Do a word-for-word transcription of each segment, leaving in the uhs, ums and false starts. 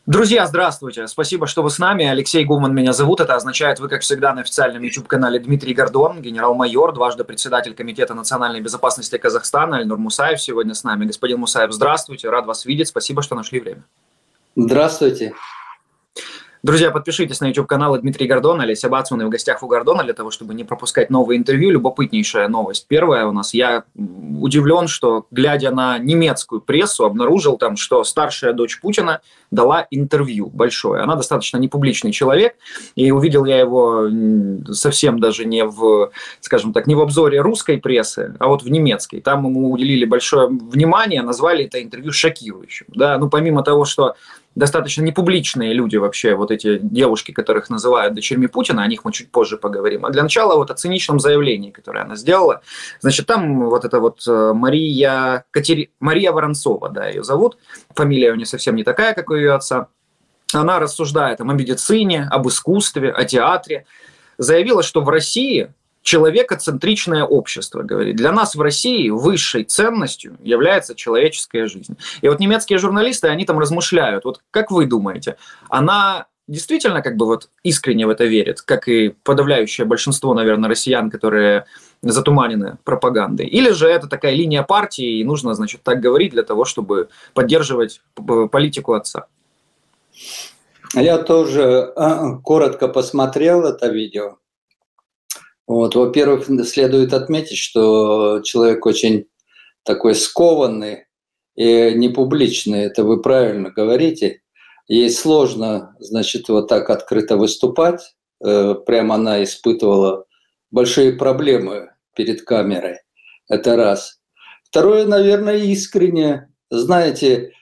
Друзья, здравствуйте. Спасибо, что вы с нами. Алексей Гуман меня зовут. Это означает, вы, как всегда, на официальном YouTube-канале Дмитрий Гордон, генерал-майор, дважды председатель Комитета национальной безопасности Казахстана. Эльнур Мусаев сегодня с нами. Господин Мусаев, здравствуйте. Рад вас видеть. Спасибо, что нашли время. Здравствуйте. Друзья, подпишитесь на YouTube-канал Дмитрий Гордон, Олеся Бацман и в гостях у Гордона, для того, чтобы не пропускать новые интервью. Любопытнейшая новость. Первая у нас. Я удивлен, что, глядя на немецкую прессу, обнаружил там, что старшая дочь Путина дала интервью большое. Она достаточно непубличный человек, и увидел я его совсем даже не в, скажем так, не в обзоре русской прессы, а вот в немецкой. Там ему уделили большое внимание, назвали это интервью шокирующим. Да? Ну, помимо того, что достаточно непубличные люди вообще, вот эти девушки, которых называют дочерьми Путина, о них мы чуть позже поговорим. А для начала вот о циничном заявлении, которое она сделала. Значит, там вот эта вот Мария, Катери... Мария Воронцова, да, ее зовут, фамилия у нее совсем не такая, как у ее отца. Она рассуждает там, о медицине, об искусстве, о театре. Заявила, что в России человекоцентричное общество, говорит. Для нас в России высшей ценностью является человеческая жизнь. И вот немецкие журналисты, они там размышляют. Вот как вы думаете, она действительно как бы вот искренне в это верит, как и подавляющее большинство, наверное, россиян, которые затуманены пропагандой? Или же это такая линия партии, и нужно, значит, так говорить для того, чтобы поддерживать политику отца? Я тоже коротко посмотрел это видео. Вот, во-первых, следует отметить, что человек очень такой скованный и непубличный, это вы правильно говорите. Ей сложно, значит, вот так открыто выступать. Прямо она испытывала большие проблемы перед камерой. Это раз. Второе, наверное, искренне. Знаете,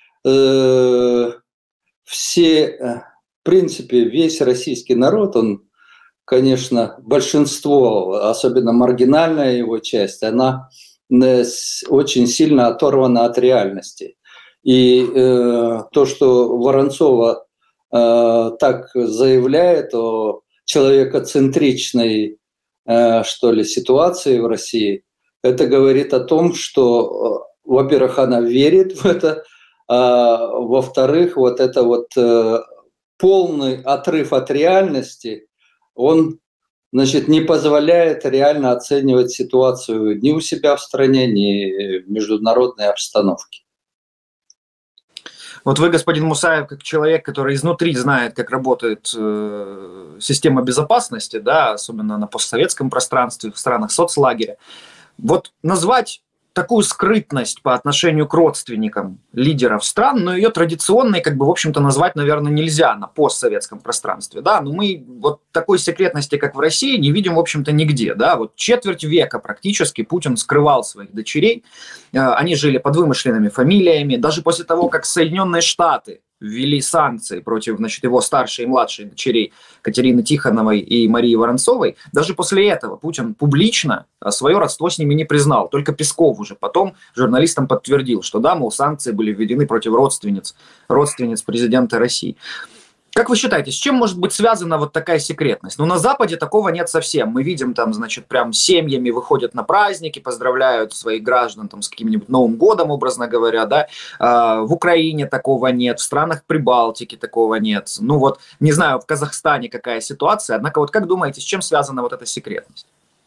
все, в принципе, весь российский народ, он, конечно, большинство, особенно маргинальная его часть, она очень сильно оторвана от реальности. И э, то, что Воронцова э, так заявляет о человекоцентричной, э, что ли, ситуации в России, это говорит о том, что, во-первых, она верит в это, а во-вторых, вот это вот э, полный отрыв от реальности, он, значит, не позволяет реально оценивать ситуацию ни у себя в стране, ни в международной обстановке. Вот вы, господин Мусаев, как человек, который изнутри знает, как работает э, система безопасности, да, особенно на постсоветском пространстве, в странах соцлагеря, вот назвать такую скрытность по отношению к родственникам лидеров стран, но ее традиционной, как бы, в общем-то, назвать, наверное, нельзя на постсоветском пространстве, да, но мы вот такой секретности, как в России, не видим, в общем-то, нигде, да, вот четверть века практически Путин скрывал своих дочерей, они жили под вымышленными фамилиями, даже после того, как Соединенные Штаты ввели санкции против, значит, его старшей и младшей дочерей Катерины Тихоновой и Марии Воронцовой, даже после этого Путин публично свое родство с ними не признал. Только Песков уже потом журналистам подтвердил, что да, мол, санкции были введены против родственниц, родственниц президента России. Как вы считаете, с чем может быть связана вот такая секретность? Ну, на Западе такого нет совсем. Мы видим там, значит, прям семьями выходят на праздники, поздравляют своих граждан там с каким-нибудь Новым годом, образно говоря, да. А, в Украине такого нет, в странах Прибалтики такого нет. Ну вот, не знаю, в Казахстане какая ситуация, однако вот как думаете, с чем связана вот эта секретность?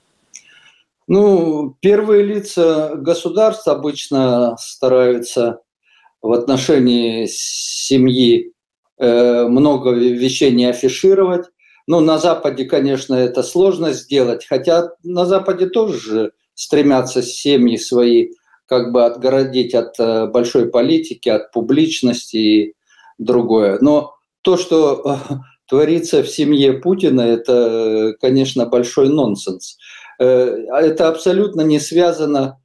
Ну, первые лица государств обычно стараются в отношении семьи много вещей не афишировать. Ну, на Западе, конечно, это сложно сделать, хотя на Западе тоже стремятся семьи свои как бы отгородить от большой политики, от публичности и другое. Но то, что творится в семье Путина, это, конечно, большой нонсенс. Это абсолютно не связано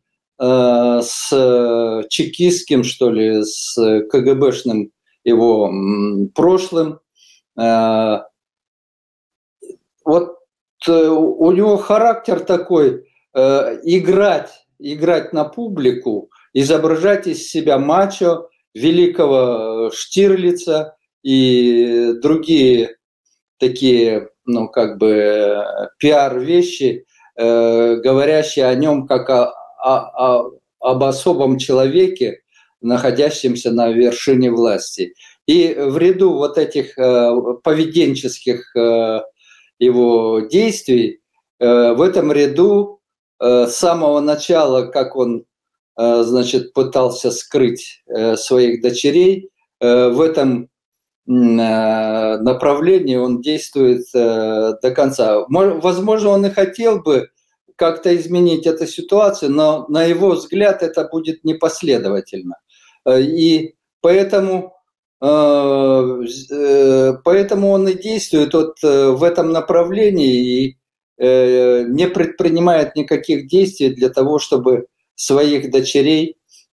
с чекистским, что ли, с КГБшным его прошлым. Вот у него характер такой играть, играть на публику, изображать из себя мачо, великого Штирлица и другие такие, ну, как бы пиар-вещи, говорящие о нем как о, о, о, об особом человеке, находящимся на вершине власти. И в ряду вот этих поведенческих его действий, в этом ряду с самого начала, как он, значит, пытался скрыть своих дочерей, в этом направлении он действует до конца. Возможно, он и хотел бы как-то изменить эту ситуацию, но на его взгляд это будет непоследовательно. И поэтому, поэтому он и действует вот в этом направлении и не предпринимает никаких действий для того, чтобы своих дочерей,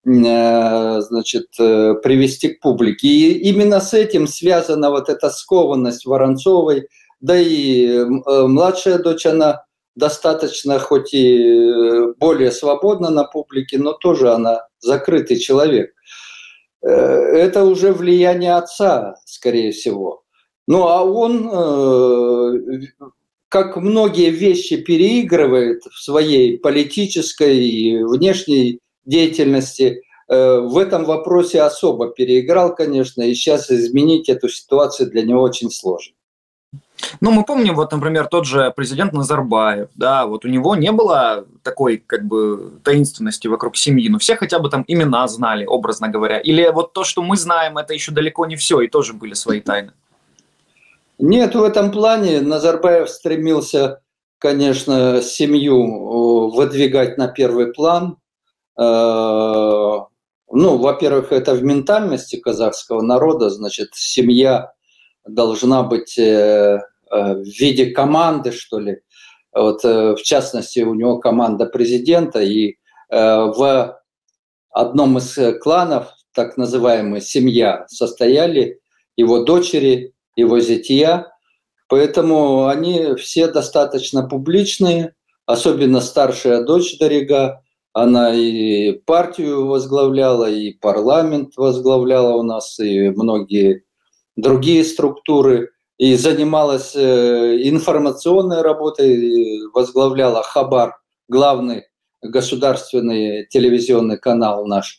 значит, привести к публике. И именно с этим связана вот эта скованность Воронцовой, да и младшая дочь, она достаточно, хоть и более свободна на публике, но тоже она закрытый человек. Это уже влияние отца, скорее всего. Ну, а он, как многие вещи, переигрывает в своей политической и внешней деятельности. В этом вопросе особо переиграл, конечно, и сейчас изменить эту ситуацию для него очень сложно. Ну, мы помним, вот, например, тот же президент Назарбаев, да, вот у него не было такой, как бы, таинственности вокруг семьи, но все хотя бы там имена знали, образно говоря. Или вот то, что мы знаем, это еще далеко не все, и тоже были свои тайны. Нет, в этом плане Назарбаев стремился, конечно, семью выдвигать на первый план. Ну, во-первых, это в ментальности казахского народа, значит, семья должна быть в виде команды, что ли. Вот, в частности, у него команда президента, и в одном из кланов, так называемая семья, состояли его дочери, его зятья, поэтому они все достаточно публичные, особенно старшая дочь Дарига, она и партию возглавляла, и парламент возглавляла у нас, и многие другие структуры, и занималась информационной работой, возглавляла Хабар, главный государственный телевизионный канал наш.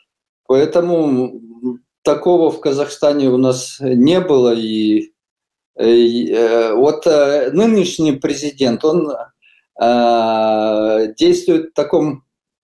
Поэтому такого в Казахстане у нас не было. И, и вот нынешний президент, он действует в таком,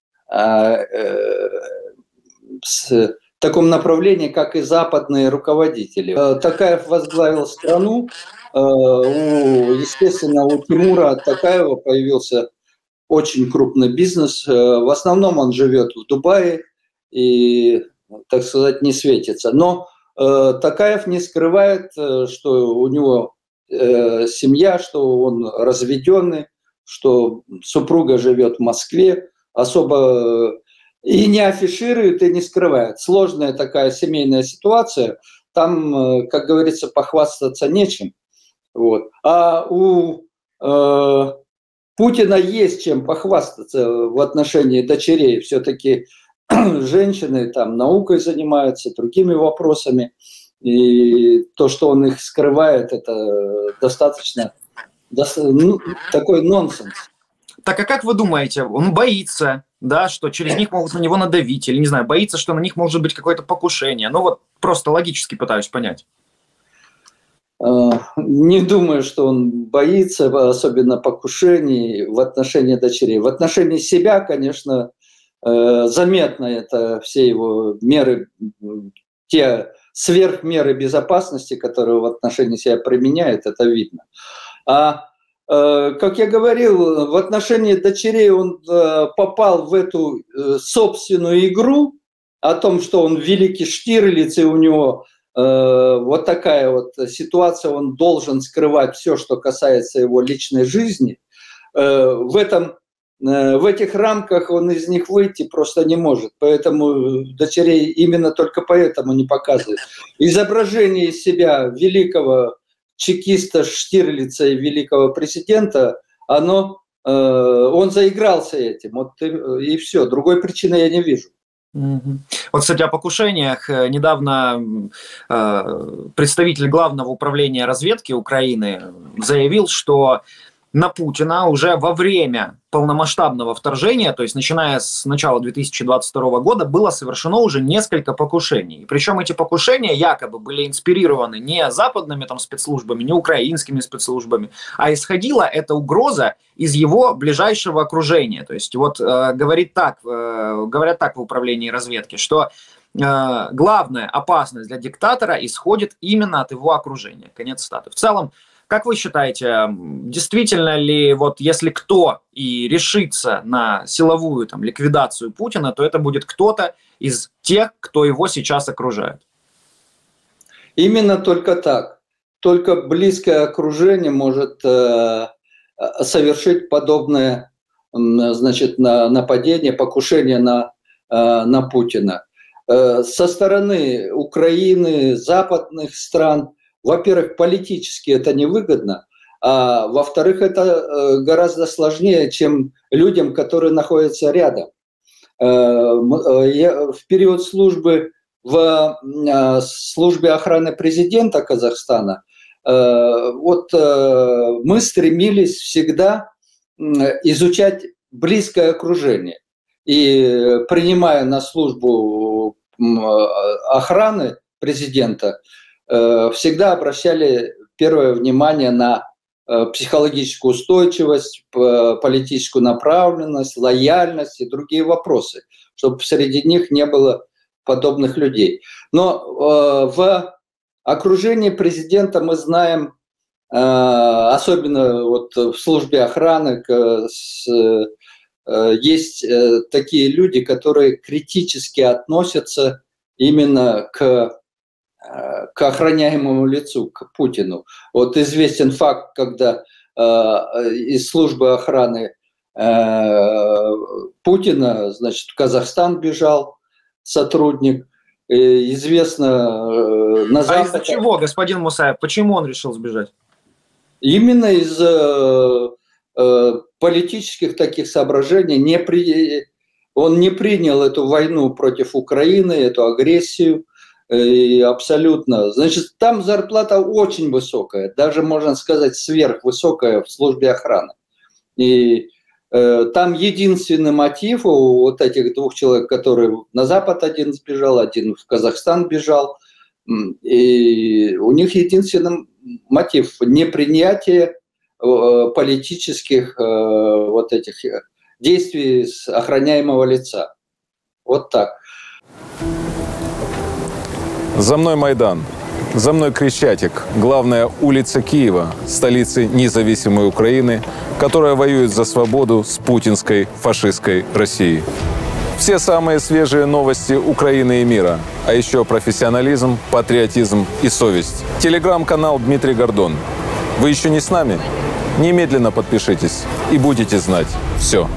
в таком направлении, как и западные руководители. Такаев возглавил страну. Естественно, у Тимура Такаева появился очень крупный бизнес. В основном он живет в Дубае и, так сказать, не светится. Но э, Такаев не скрывает, что у него э, семья, что он разведенный, что супруга живет в Москве, особо и не афиширует, и не скрывает. Сложная такая семейная ситуация, там, как говорится, похвастаться нечем. Вот. А у э, Путина есть чем похвастаться в отношении дочерей. Все-таки женщины там наукой занимаются, другими вопросами. И то, что он их скрывает, это достаточно, достаточно ну, такой нонсенс. Так а как вы думаете, он боится, да, что через них могут на него надавить, или, не знаю, боится, что на них может быть какое-то покушение? Ну вот просто логически пытаюсь понять. Не думаю, что он боится, особенно покушений в отношении дочерей. В отношении себя, конечно, заметно это все его меры, те сверхмеры безопасности, которые в отношении себя применяет, это видно. А как я говорил, в отношении дочерей он попал в эту собственную игру о том, что он великий Штирлиц, и у него вот такая вот ситуация, он должен скрывать все, что касается его личной жизни. В этом, в этих рамках он из них выйти просто не может, поэтому дочерей именно только поэтому не показывает. Изображение из себя великого чекиста Штирлица и великого президента, оно, он заигрался этим, вот и, и все, другой причины я не вижу. Вот, кстати, о покушениях. Недавно представитель Главного управления разведки Украины заявил, что на Путина уже во время полномасштабного вторжения, то есть начиная с начала две тысячи двадцать второго года, было совершено уже несколько покушений. Причем эти покушения якобы были инспирированы не западными там спецслужбами, не украинскими спецслужбами, а исходила эта угроза из его ближайшего окружения. То есть вот э, говорит так, э, говорят так в управлении разведки, что э, главная опасность для диктатора исходит именно от его окружения. Конец цитаты. В целом, как вы считаете, действительно ли, вот если кто и решится на силовую там, ликвидацию Путина, то это будет кто-то из тех, кто его сейчас окружает? Именно только так. Только близкое окружение может э, совершить подобное значит, на, нападение, покушение на, э, на Путина. Э, со стороны Украины, западных стран, во-первых, политически это невыгодно, а во-вторых, это гораздо сложнее, чем людям, которые находятся рядом. Я в период службы в службе охраны президента Казахстана вот мы стремились всегда изучать близкое окружение. И принимая на службу охраны президента, всегда обращали первое внимание на психологическую устойчивость, политическую направленность, лояльность и другие вопросы, чтобы среди них не было подобных людей. Но в окружении президента мы знаем, особенно вот в службе охраны, есть такие люди, которые критически относятся именно к к охраняемому лицу, к Путину. Вот известен факт, когда э, из службы охраны э, Путина, значит, в Казахстан бежал сотрудник. И известно э, на Западе... А из-за чего, господин Мусаев? Почему он решил сбежать? Именно из э, э, политических таких соображений. Не при... Он не принял эту войну против Украины, эту агрессию. И абсолютно. Значит, там зарплата очень высокая, даже, можно сказать, сверхвысокая в службе охраны. И э, там единственный мотив у вот этих двух человек, которые на Запад один сбежал, один в Казахстан бежал, и у них единственный мотив – непринятие э, политических э, вот этих действий с охраняемого лица. Вот так. За мной Майдан, за мной Крещатик, главная улица Киева, столицы независимой Украины, которая воюет за свободу с путинской фашистской Россией. Все самые свежие новости Украины и мира, а еще профессионализм, патриотизм и совесть. Телеграм-канал Дмитрий Гордон. Вы еще не с нами? Немедленно подпишитесь и будете знать все.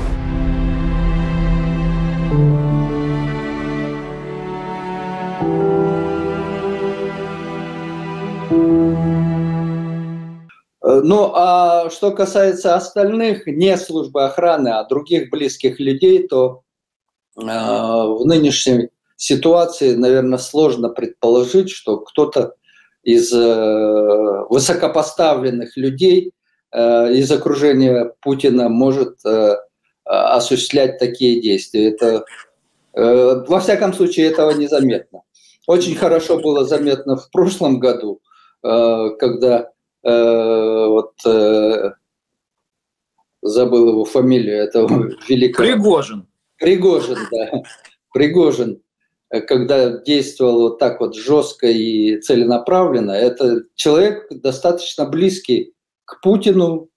Ну, а что касается остальных, не службы охраны, а других близких людей, то э, в нынешней ситуации, наверное, сложно предположить, что кто-то из э, высокопоставленных людей э, из окружения Путина может э, осуществлять такие действия. Это, э, во всяком случае, этого незаметно. Очень хорошо было заметно в прошлом году, э, когда э, вот э, забыл его фамилию, этого великого... Пригожин. Пригожин, да. Пригожин, когда действовал вот так вот жестко и целенаправленно, это человек достаточно близкий к Путину,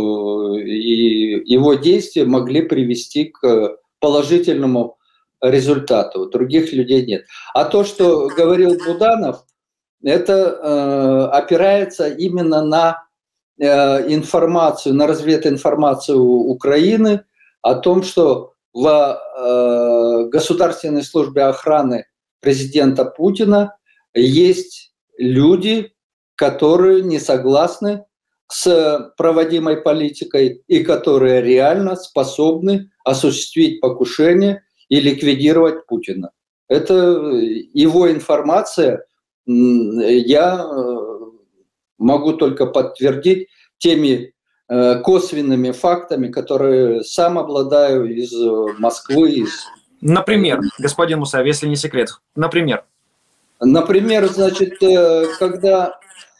и его действия могли привести к положительному результату. Других людей нет. А то, что говорил Буданов, это э, опирается именно на э, информацию, на развединформацию Украины о том, что в э, Государственной службе охраны президента Путина есть люди, которые не согласны с проводимой политикой и которые реально способны осуществить покушение и ликвидировать Путина. Это его информация, я могу только подтвердить теми косвенными фактами, которые сам обладаю из Москвы. Из... Например, господин Мусаев, если не секрет, например? Например, значит, когда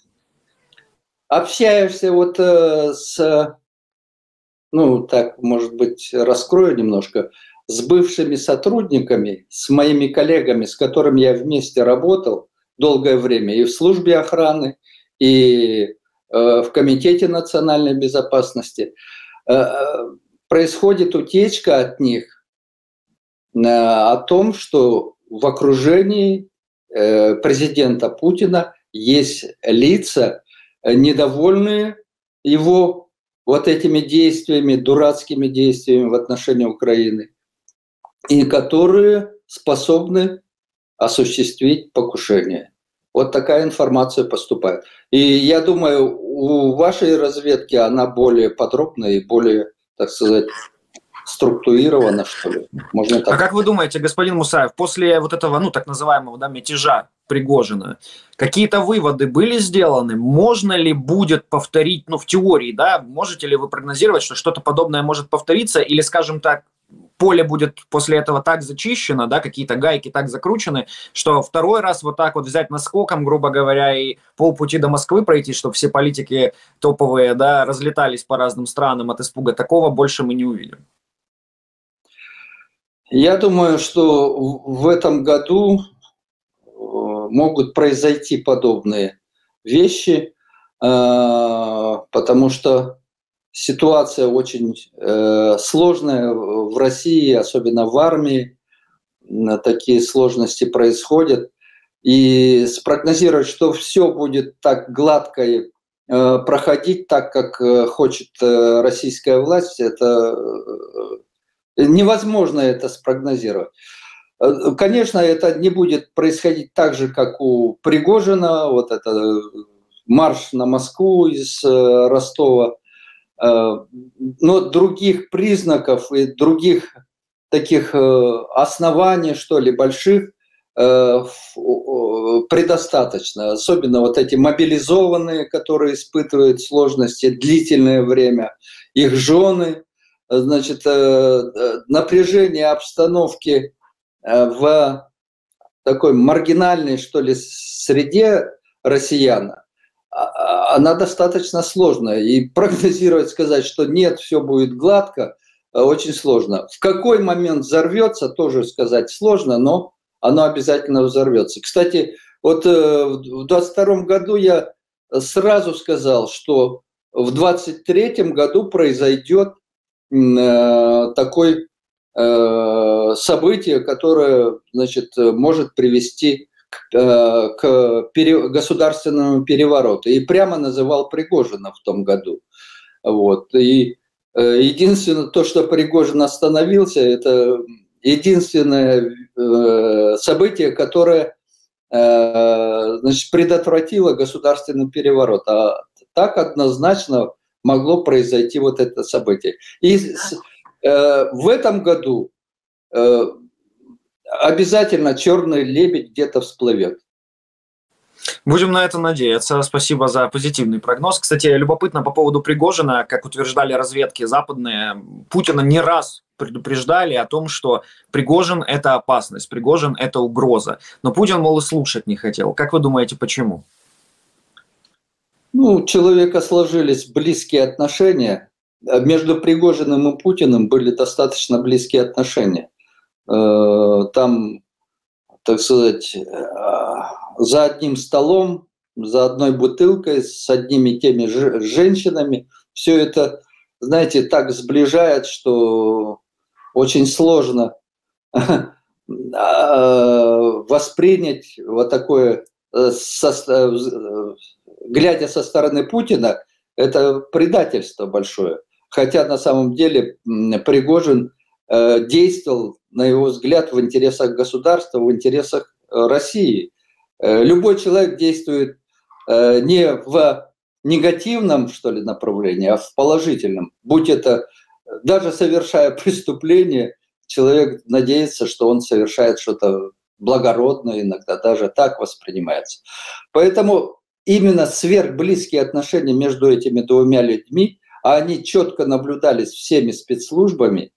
общаешься вот с, ну, так, может быть, раскрою немножко, с бывшими сотрудниками, с моими коллегами, с которыми я вместе работал долгое время и в службе охраны, и в Комитете национальной безопасности, происходит утечка от них о том, что в окружении президента Путина есть лица, недовольные его вот этими действиями, дурацкими действиями в отношении Украины, и которые способны осуществить покушение. Вот такая информация поступает. И я думаю, у вашей разведки она более подробная и более, так сказать, структурирована, что ли. Можно так... А как вы думаете, господин Мусаев, после вот этого, ну, так называемого, да, мятежа Пригожина, какие-то выводы были сделаны? Можно ли будет повторить, ну, в теории, да, можете ли вы прогнозировать, что что-то подобное может повториться, или, скажем так, поле будет после этого так зачищено, да, какие-то гайки так закручены, что второй раз вот так вот взять наскоком, грубо говоря, и полпути до Москвы пройти, чтобы все политики топовые, да, разлетались по разным странам от испуга, такого больше мы не увидим? Я думаю, что в этом году могут произойти подобные вещи, потому что ситуация очень сложная в России, особенно в армии. Такие сложности происходят. И спрогнозировать, что все будет так гладко проходить, так, как хочет российская власть, это невозможно это спрогнозировать. Конечно, это не будет происходить так же, как у Пригожина, вот это марш на Москву из Ростова, но других признаков и других таких оснований, что ли, больших предостаточно. Особенно вот эти мобилизованные, которые испытывают сложности длительное время, их жены, значит, напряжение обстановки в такой маргинальной, что ли, среде россиян, она достаточно сложная. И прогнозировать, сказать, что нет, все будет гладко, очень сложно. В какой момент взорвется, тоже сказать сложно, но оно обязательно взорвется. Кстати, вот в двадцать втором году я сразу сказал, что в двадцать третьем году произойдет такое событие, которое, значит, может привести к, к пере, государственному перевороту. И прямо называл Пригожина в том году. Вот. И единственное, то, что Пригожин остановился, это единственное событие, которое, значит, предотвратило государственный переворот. А так однозначно могло произойти вот это событие. И в этом году обязательно черный лебедь где-то всплывет. Будем на это надеяться. Спасибо за позитивный прогноз. Кстати, любопытно по поводу Пригожина, как утверждали разведки западные, Путина не раз предупреждали о том, что Пригожин – это опасность, Пригожин – это угроза. Но Путин, мол, и слушать не хотел. Как вы думаете, почему? Ну, у человека сложились близкие отношения. Между Пригожиным и Путиным были достаточно близкие отношения. Там, так сказать, за одним столом, за одной бутылкой, с одними и теми же женщинами, все это, знаете, так сближает, что очень сложно воспринять вот такое, глядя со стороны Путина, это предательство большое. Хотя на самом деле Пригожин действовал, на его взгляд, в интересах государства, в интересах России. Любой человек действует не в негативном, что ли, направлении, а в положительном. Будь это, даже совершая преступление, человек надеется, что он совершает что-то благородное, иногда даже так воспринимается. Поэтому именно сверхблизкие отношения между этими двумя людьми, а они четко наблюдались всеми спецслужбами,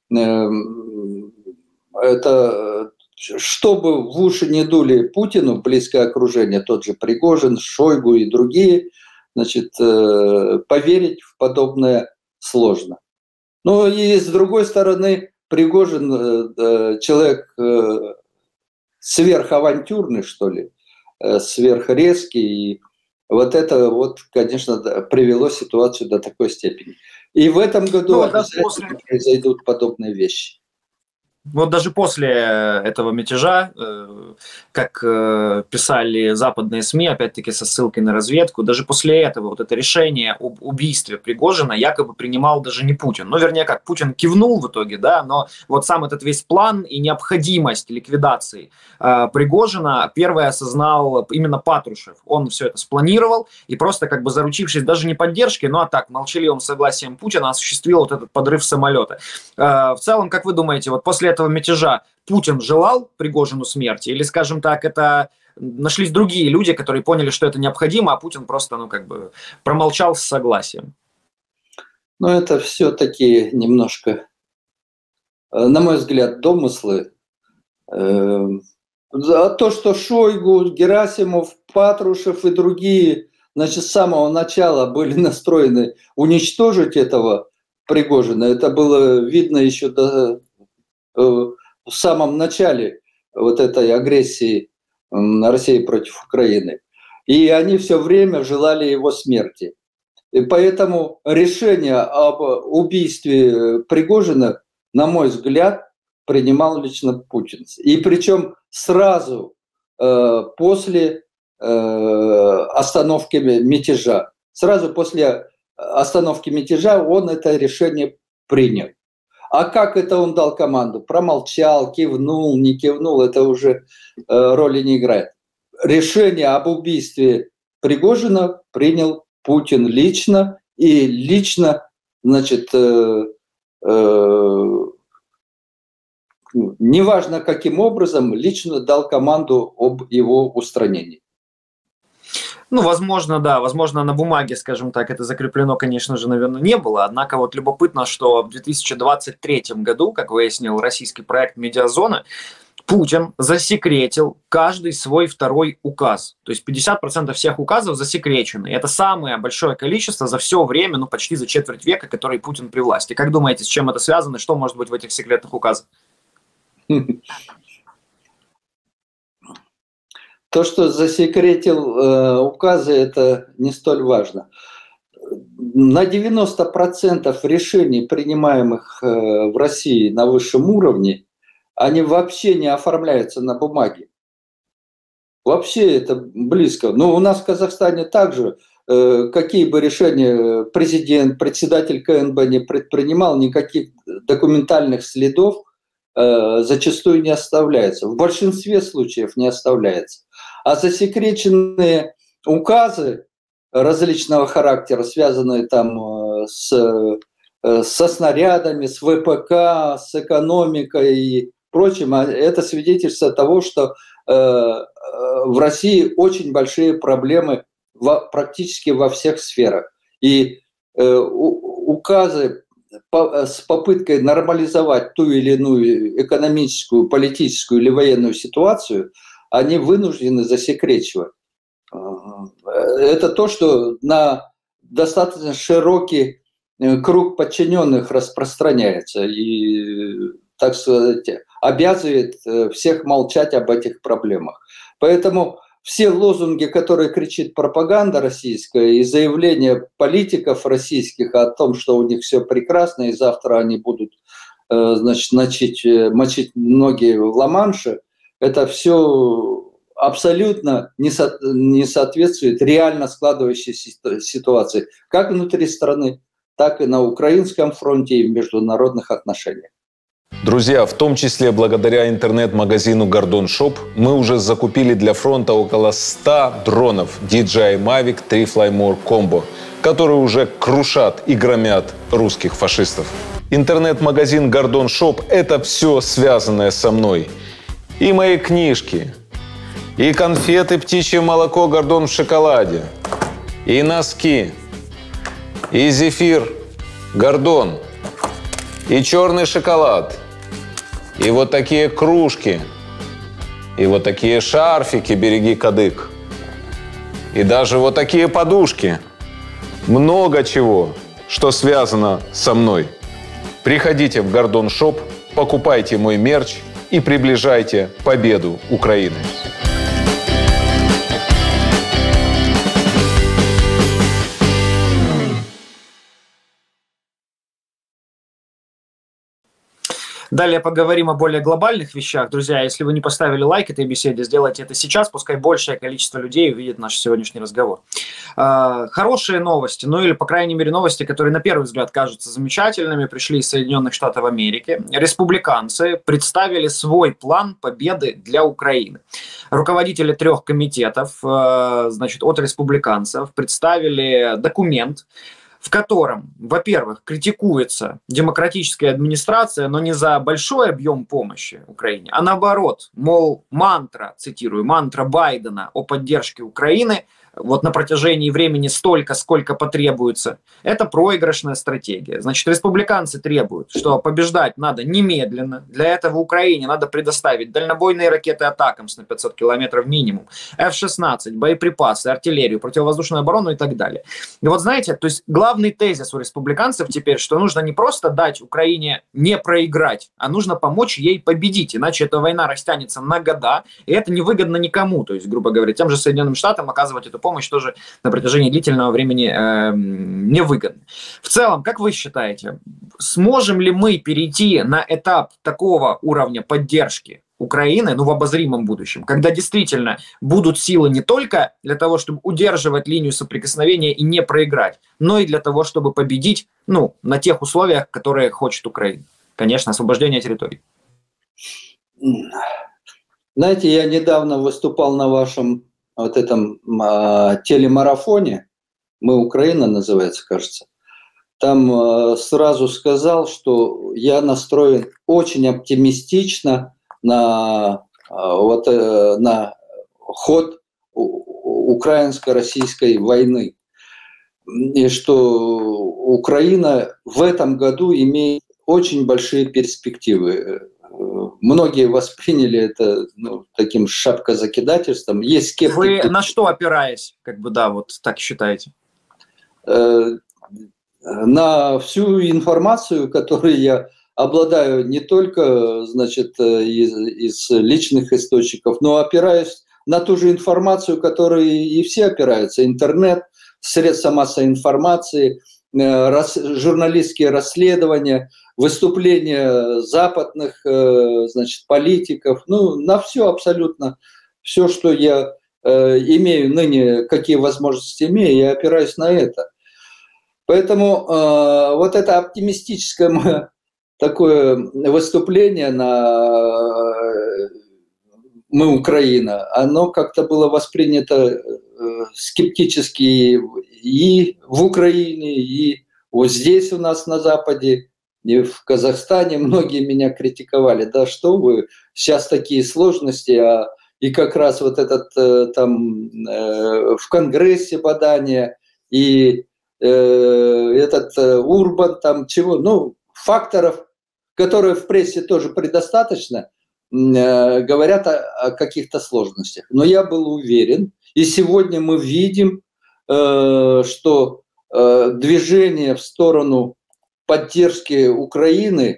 это, чтобы в уши не дули Путину, близкое окружение, тот же Пригожин, Шойгу и другие, значит, поверить в подобное сложно. Ну и с другой стороны, Пригожин человек сверхавантюрный, что ли, сверхрезкий, и вот это вот, конечно, привело ситуацию до такой степени. И в этом году ну, обязательно после... произойдут подобные вещи. Вот даже после этого мятежа, как писали западные СМИ, опять-таки со ссылкой на разведку, даже после этого вот это решение об убийстве Пригожина якобы принимал даже не Путин. Ну, вернее, как, Путин кивнул в итоге, да, но вот сам этот весь план и необходимость ликвидации Пригожина первый осознал именно Патрушев. Он все это спланировал и просто как бы заручившись даже не поддержкой, но а так, молчаливым согласием Путина осуществил вот этот подрыв самолета. В целом, как вы думаете, вот после этого мятежа Путин желал Пригожину смерти? Или, скажем так, это нашлись другие люди, которые поняли, что это необходимо, а Путин просто, ну, как бы промолчал с согласием? Ну, это все-таки немножко, на мой взгляд, домыслы. А то, что Шойгу, Герасимов, Патрушев и другие, значит, с самого начала были настроены уничтожить этого Пригожина, это было видно еще до... в самом начале вот этой агрессии России против Украины. И они все время желали его смерти. И поэтому решение об убийстве Пригожина, на мой взгляд, принимал лично Путин. И причем сразу э, после э, остановки мятежа. Сразу после остановки мятежа он это решение принял. А как это он дал команду? Промолчал, кивнул, не кивнул, это уже э, роли не играет. Решение об убийстве Пригожина принял Путин лично, и лично, значит, э, э, неважно каким образом, лично дал команду об его устранении. Ну, возможно, да, возможно, на бумаге, скажем так, это закреплено, конечно же, наверное, не было. Однако вот любопытно, что в две тысячи двадцать третьем году, как выяснил российский проект «Медиазона», Путин засекретил каждый свой второй указ. То есть пятьдесят процентов всех указов засекречены. Это самое большое количество за все время, ну, почти за четверть века, который Путин при власти. Как думаете, с чем это связано? Что может быть в этих секретных указах? То, что засекретил э, указы, это не столь важно. На девяносто процентов решений, принимаемых э, в России на высшем уровне, они вообще не оформляются на бумаге. Вообще это близко. Но у нас в Казахстане также, э, какие бы решения президент, председатель ка эн бэ не предпринимал, никаких документальных следов э, зачастую не оставляется. В большинстве случаев не оставляется. А засекреченные указы различного характера, связанные там с, со снарядами, с вэ пэ ка, с экономикой и прочим, это свидетельство того, что э, в России очень большие проблемы во, практически во всех сферах. И э, указы по, с попыткой нормализовать ту или иную экономическую, политическую или военную ситуацию, они вынуждены засекречивать. Это то, что на достаточно широкий круг подчиненных распространяется и, так сказать, обязывает всех молчать об этих проблемах. Поэтому все лозунги, которые кричит пропаганда российская, и заявления политиков российских о том, что у них все прекрасно, и завтра они будут, значит, начать, мочить ноги в Ла-Манше, это все абсолютно не, со, не соответствует реально складывающейся ситуации, как внутри страны, так и на украинском фронте и в международных отношениях. Друзья, в том числе благодаря интернет-магазину Гордон Шоп мы уже закупили для фронта около ста дронов ди джей ай Mavic три Flymore Combo, которые уже крушат и громят русских фашистов. Интернет-магазин Гордон Шоп – это все связанное со мной. И мои книжки, и конфеты «Птичье молоко Гордон в шоколаде», и носки, и зефир Гордон, и черный шоколад, и вот такие кружки, и вот такие шарфики «Береги кадык», и даже вот такие подушки. Много чего, что связано со мной. Приходите в Гордон Шоп, покупайте мой мерч и приближайте победу Украины. Далее поговорим о более глобальных вещах. Друзья, если вы не поставили лайк этой беседе, сделайте это сейчас, пускай большее количество людей увидит наш сегодняшний разговор. Хорошие новости, ну или, по крайней мере, новости, которые на первый взгляд кажутся замечательными, пришли из Соединенных Штатов Америки. Республиканцы представили свой план победы для Украины. Руководители трех комитетов, значит, от республиканцев представили документ, в котором, во-первых, критикуется демократическая администрация, но не за большой объем помощи Украине, а наоборот, мол, мантра, цитирую, мантра Байдена о поддержке Украины вот на протяжении времени столько, сколько потребуется, это проигрышная стратегия. Значит, республиканцы требуют, что побеждать надо немедленно. Для этого Украине надо предоставить дальнобойные ракеты «Атакамс» на пятьсот километров минимум, эф шестнадцать, боеприпасы, артиллерию, противовоздушную оборону и так далее. И вот знаете, то есть главный тезис у республиканцев теперь, что нужно не просто дать Украине не проиграть, а нужно помочь ей победить, иначе эта война растянется на года, и это невыгодно никому. То есть, грубо говоря, тем же Соединенным Штатам оказывать эту помощь тоже на протяжении длительного времени э, невыгодно. В целом, как вы считаете, сможем ли мы перейти на этап такого уровня поддержки Украины, ну, в обозримом будущем, когда действительно будут силы не только для того, чтобы удерживать линию соприкосновения и не проиграть, но и для того, чтобы победить, ну, на тех условиях, которые хочет Украина? Конечно, освобождение территорий. Знаете, я недавно выступал на вашем вот этом э, телемарафоне, «Мы Украина» называется, кажется. Там э, сразу сказал, что я настроен очень оптимистично на, э, вот, э, на ход украинско-российской войны. И что Украина в этом году имеет очень большие перспективы. Многие восприняли это, ну, таким шапкозакидательством. Есть скептики. Вы на что опираясь, как бы, да, вот так считаете? На всю информацию, которой я обладаю не только, значит, из, из личных источников, но опираюсь на ту же информацию, которой и все опираются. Интернет, средства массовой информации, рас, журналистские расследования, выступления западных, значит, политиков, ну, на все абсолютно, все, что я э, имею ныне, какие возможности имею, я опираюсь на это. Поэтому э, вот это оптимистическое мое такое выступление на «Мы Украина», оно как-то было воспринято э, скептически и в Украине, и вот здесь у нас на Западе, и в Казахстане многие меня критиковали. Да что вы, сейчас такие сложности, а и как раз вот этот э, там э, в Конгрессе бадания, и э, этот э, Урбан, там чего, ну, факторов, которые в прессе тоже предостаточно, э, говорят о, о каких-то сложностях. Но я был уверен, и сегодня мы видим, э, что э, движение в сторону поддержки Украины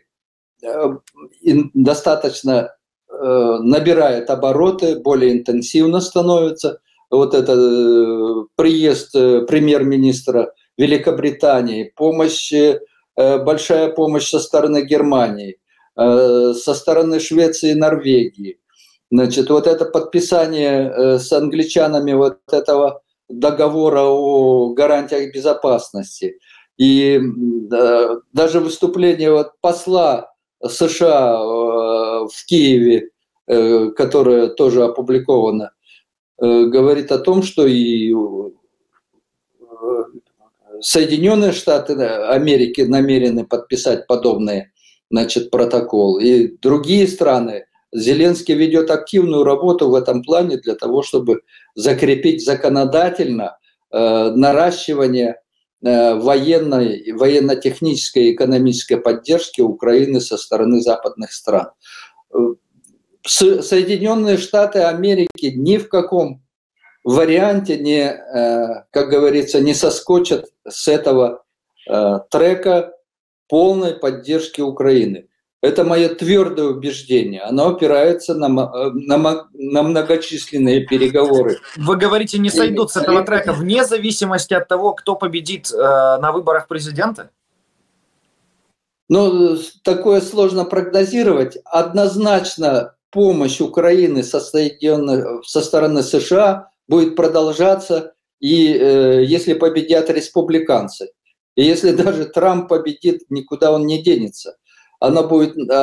достаточно набирает обороты, более интенсивно становится. Вот это приезд премьер-министра Великобритании, помощь, большая помощь со стороны Германии, со стороны Швеции и Норвегии. Значит, вот это подписание с англичанами вот этого договора о гарантиях безопасности. И да, даже выступление вот посла США э, в Киеве, э, которое тоже опубликовано, э, говорит о том, что и э, Соединенные Штаты Америки намерены подписать подобный, значит, протокол. И другие страны. Зеленский ведет активную работу в этом плане для того, чтобы закрепить законодательно э, наращивание военной, военно-технической и экономической поддержки Украины со стороны западных стран. Соединенные Штаты Америки ни в каком варианте не, как говорится, не соскочат с этого трека полной поддержки Украины. Это мое твердое убеждение. Оно опирается на, на, на многочисленные переговоры. Вы говорите, не сойдут с этого трека вне зависимости от того, кто победит э, на выборах президента? Ну, такое сложно прогнозировать. Однозначно помощь Украины со, со стороны США будет продолжаться, и э, если победят республиканцы. И если даже Трамп победит, никуда он не денется. Она будет э,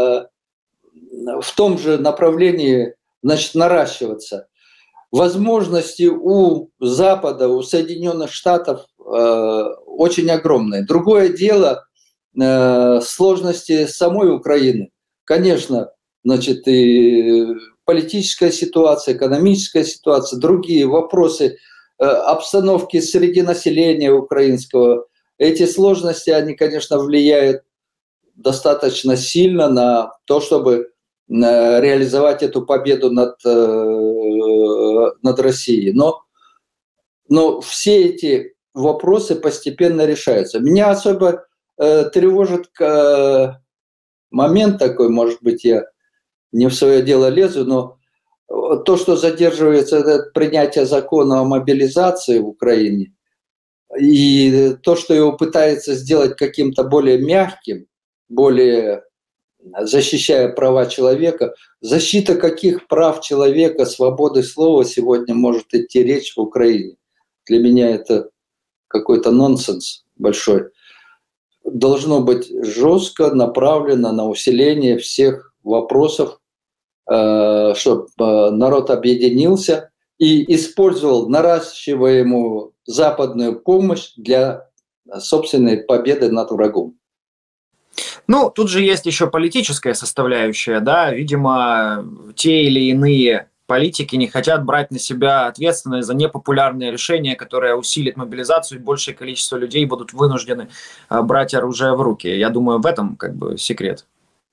в том же направлении, значит, наращиваться. Возможности у Запада, у Соединенных Штатов э, очень огромные. Другое дело э, сложности самой Украины. Конечно, значит, и политическая ситуация, экономическая ситуация, другие вопросы э, обстановки среди населения украинского. Эти сложности, они, конечно, влияют достаточно сильно на то, чтобы реализовать эту победу над, над Россией. Но, но все эти вопросы постепенно решаются. Меня особо э, тревожит э, момент такой, может быть, я не в свое дело лезу, но то, что задерживается это принятие закона о мобилизации в Украине, и то, что его пытается сделать каким-то более мягким, более защищая права человека. Защита каких прав человека, свободы слова сегодня может идти речь в Украине? Для меня это какой-то нонсенс большой. Должно быть жестко направлено на усиление всех вопросов, чтобы народ объединился и использовал наращиваемую западную помощь для собственной победы над врагом. Ну, тут же есть еще политическая составляющая, да, видимо, те или иные политики не хотят брать на себя ответственность за непопулярные решения, которые усилят мобилизацию, и большее количество людей будут вынуждены брать оружие в руки. Я думаю, в этом как бы секрет.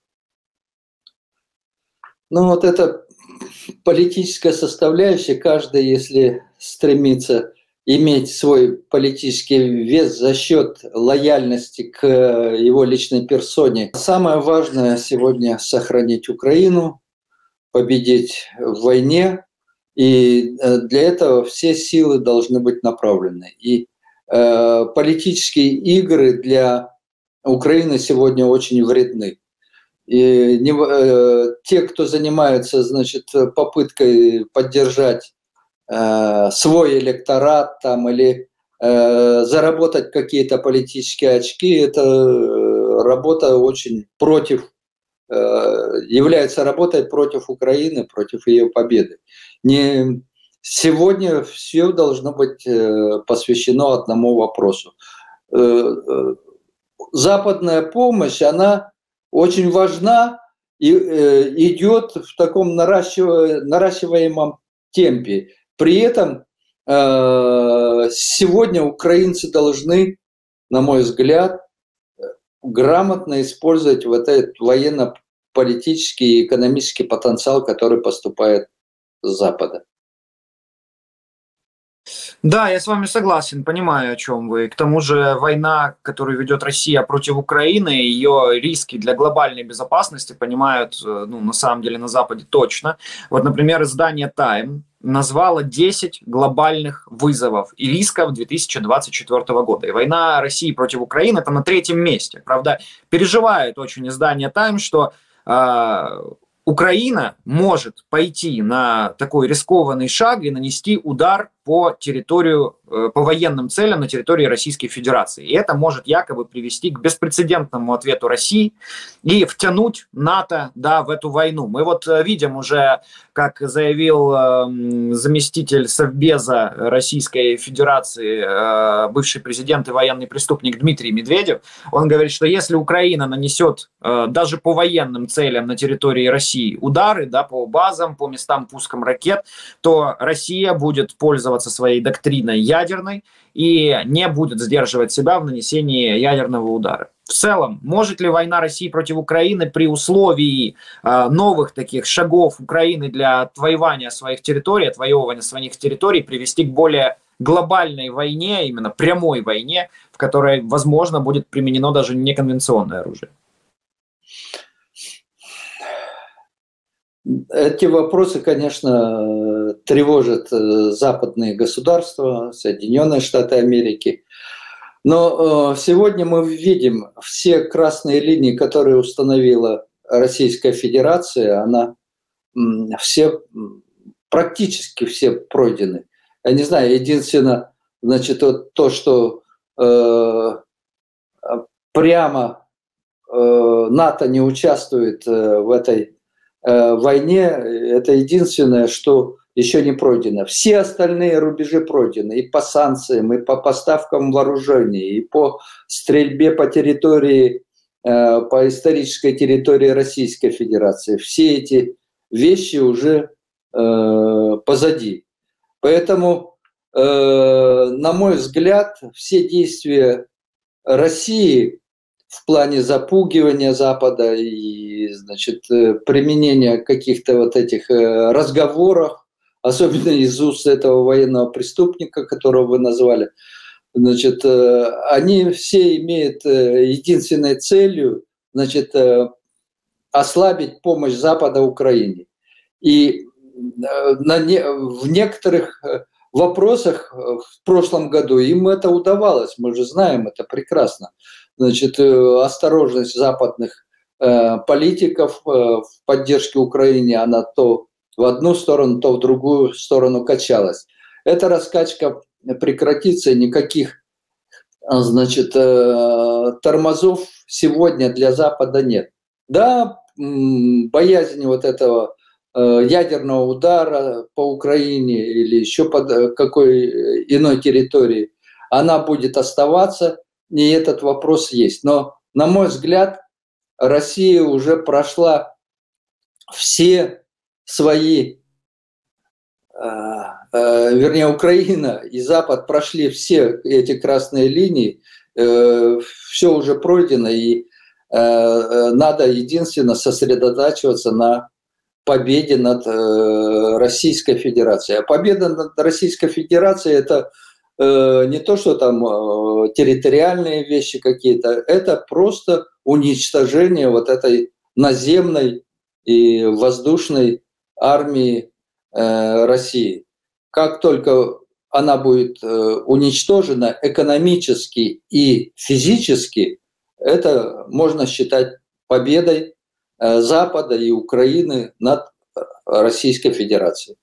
Ну, вот это политическая составляющая, каждый, если стремится иметь свой политический вес за счет лояльности к его личной персоне. Самое важное сегодня – сохранить Украину, победить в войне, и для этого все силы должны быть направлены. И э, политические игры для Украины сегодня очень вредны. И не, э, те, кто занимается, значит, попыткой поддержать свой электорат там, или э, заработать какие-то политические очки, это работа очень против, э, является работой против Украины, против ее победы. Не, сегодня все должно быть э, посвящено одному вопросу. Э, э, западная помощь, она очень важна и э, идет в таком наращив... наращиваемом темпе. При этом э, сегодня украинцы должны, на мой взгляд, грамотно использовать вот этот военно-политический и экономический потенциал, который поступает с Запада. Да, я с вами согласен, понимаю, о чем вы. К тому же война, которую ведет Россия против Украины, ее риски для глобальной безопасности понимают, ну, на самом деле, на Западе точно. Вот, например, издание Time назвало десять глобальных вызовов и рисков две тысячи двадцать четвёртого года. И война России против Украины – это на третьем месте. Правда, переживает очень издание Time, что э, Украина может пойти на такой рискованный шаг и нанести удар по территорию, по военным целям на территории Российской Федерации. И это может якобы привести к беспрецедентному ответу России и втянуть НАТО, да, в эту войну. Мы вот видим уже, как заявил э, заместитель Совбеза Российской Федерации, э, бывший президент и военный преступник Дмитрий Медведев, он говорит, что если Украина нанесет э, даже по военным целям на территории России удары, да, по базам, по местам пуском ракет, то Россия будет пользоваться пользоваться своей доктриной ядерной и не будет сдерживать себя в нанесении ядерного удара. В целом, может ли война России против Украины при условии э, новых таких шагов Украины для отвоевания своих территорий, отвоевывания своих территорий привести к более глобальной войне, именно прямой войне, в которой, возможно, будет применено даже неконвенционное оружие? Эти вопросы, конечно, тревожат западные государства, Соединенные Штаты Америки. Но сегодня мы видим все красные линии, которые установила Российская Федерация, она все, практически все пройдены. Я не знаю, единственное, значит, вот то, что э, прямо э, НАТО не участвует э, в этой э, войне, это единственное, что еще не пройдено. Все остальные рубежи пройдены и по санкциям, и по поставкам вооружений, и по стрельбе по территории, э, по исторической территории Российской Федерации. Все эти вещи уже э, позади. Поэтому, э, на мой взгляд, все действия России в плане запугивания Запада и, значит, применения каких-то вот этих разговоров, особенно из уст этого военного преступника, которого вы назвали, значит, они все имеют единственной целью, значит, ослабить помощь Запада Украине. И На не, в некоторых вопросах в прошлом году им это удавалось, мы же знаем это прекрасно. Значит, осторожность западных э, политиков э, в поддержке Украины, она то в одну сторону, то в другую сторону качалась. Эта раскачка прекратится, и никаких, значит, э, тормозов сегодня для Запада нет. Да, боязнь вот этого ядерного удара по Украине или еще по какой иной территории, она будет оставаться, и этот вопрос есть. Но, на мой взгляд, Россия уже прошла все свои, вернее, Украина и Запад прошли все эти красные линии, все уже пройдено, и надо единственно сосредотачиваться на победе над э, Российской Федерацией. А победа над Российской Федерацией – это э, не то, что там э, территориальные вещи какие-то, это просто уничтожение вот этой наземной и воздушной армии э, России. Как только она будет э, уничтожена экономически и физически, это можно считать победой Запада и Украины над Российской Федерацией.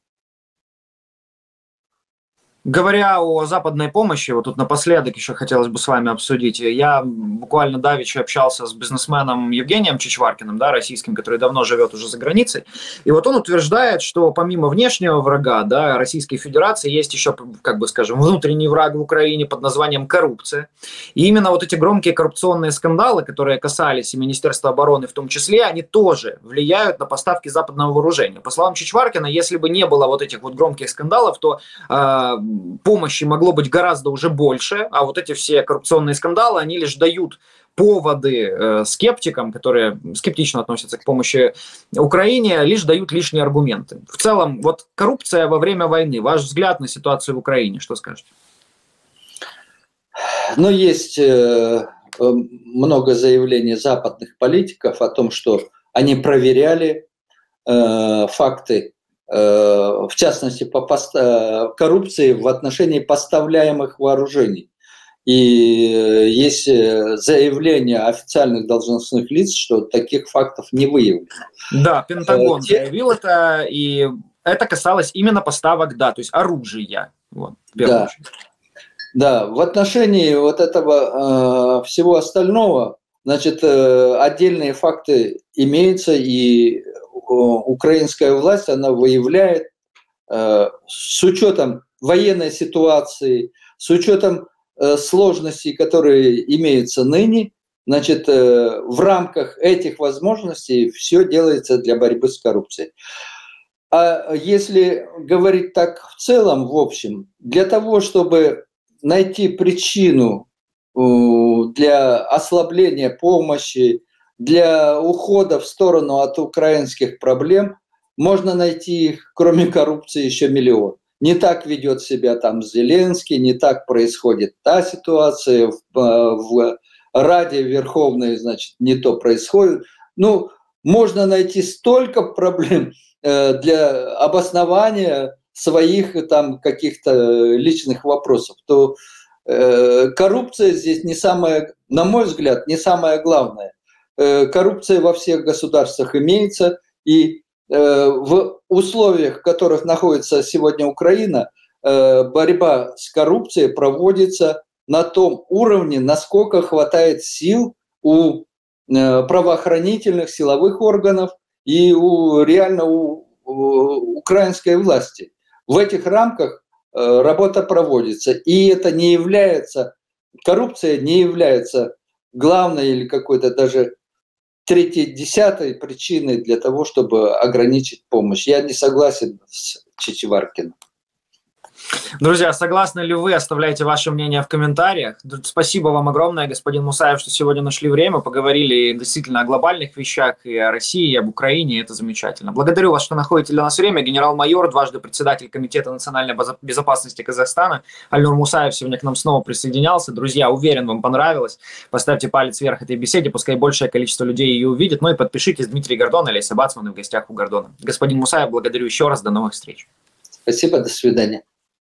Говоря о западной помощи, вот тут напоследок еще хотелось бы с вами обсудить. Я буквально давеча общался с бизнесменом Евгением Чичваркиным, да, российским, который давно живет уже за границей. И вот он утверждает, что помимо внешнего врага, да, Российской Федерации, есть еще, как бы скажем, внутренний враг в Украине под названием коррупция. И именно вот эти громкие коррупционные скандалы, которые касались и Министерства обороны в том числе, они тоже влияют на поставки западного вооружения. По словам Чичваркина, если бы не было вот этих вот громких скандалов, то э, помощи могло быть гораздо уже больше, а вот эти все коррупционные скандалы, они лишь дают поводы э, скептикам, которые скептично относятся к помощи Украине, лишь дают лишние аргументы. В целом, вот коррупция во время войны, ваш взгляд на ситуацию в Украине, что скажете? Ну, есть э, много заявлений западных политиков о том, что они проверяли э, факты, в частности, по коррупции в отношении поставляемых вооружений. И есть заявление официальных должностных лиц, что таких фактов не выявлено. Да, Пентагон Те... заявил это, и это касалось именно поставок, да, то есть оружия. Вот, да. Да, в отношении вот этого э, всего остального, значит, э, отдельные факты имеются, и украинская власть, она выявляет э, с учетом военной ситуации, с учетом э, сложностей, которые имеются ныне, значит, э, в рамках этих возможностей все делается для борьбы с коррупцией. А если говорить так в целом, в общем, для того, чтобы найти причину для ослабления помощи, для ухода в сторону от украинских проблем, можно найти их, кроме коррупции, еще миллион. Не так ведет себя там Зеленский, не так происходит та ситуация, в, в Раде Верховной, значит, не то происходит. Ну, можно найти столько проблем для обоснования своих там каких-то личных вопросов, то э, коррупция здесь не самое, на мой взгляд, не самое главное. Э, коррупция во всех государствах имеется, и э, в условиях, в которых находится сегодня Украина, э, борьба с коррупцией проводится на том уровне, насколько хватает сил у э, правоохранительных, силовых органов и у, реально у, у украинской власти. В этих рамках э, работа проводится. И это не является, коррупция не является главной или какой-то даже третьей, десятой причиной для того, чтобы ограничить помощь. Я не согласен с Чичваркиным. Друзья, согласны ли вы? Оставляйте ваше мнение в комментариях. Спасибо вам огромное, господин Мусаев, что сегодня нашли время, поговорили действительно о глобальных вещах, и о России, и об Украине, это замечательно. Благодарю вас, что находите для нас время. Генерал-майор, дважды председатель Комитета национальной безопасности Казахстана Альнур Мусаев сегодня к нам снова присоединялся. Друзья, уверен, вам понравилось. Поставьте палец вверх этой беседе, пускай большее количество людей ее увидит. Ну и подпишитесь. Дмитрий Гордон, Олеся Бацман, в гостях у Гордона. Господин Мусаев, благодарю еще раз. До новых встреч. Спасибо, до свидания.